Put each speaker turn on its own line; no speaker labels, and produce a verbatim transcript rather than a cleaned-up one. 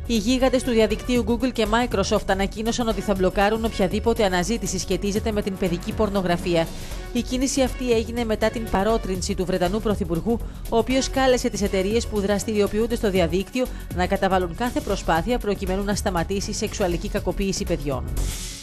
Οι γίγαντες του διαδικτύου Google και Microsoft ανακοίνωσαν ότι θα μπλοκάρουν οποιαδήποτε αναζήτηση σχετίζεται με την παιδική πορνογραφία. Η κίνηση αυτή έγινε μετά την παρότρινση του Βρετανού Πρωθυπουργού, ο οποίος κάλεσε τις εταιρείες που δραστηριοποιούνται στο διαδίκτυο να καταβάλουν κάθε προσπάθεια προκειμένου να σταματήσει η σεξουαλική κακοποίηση παιδιών.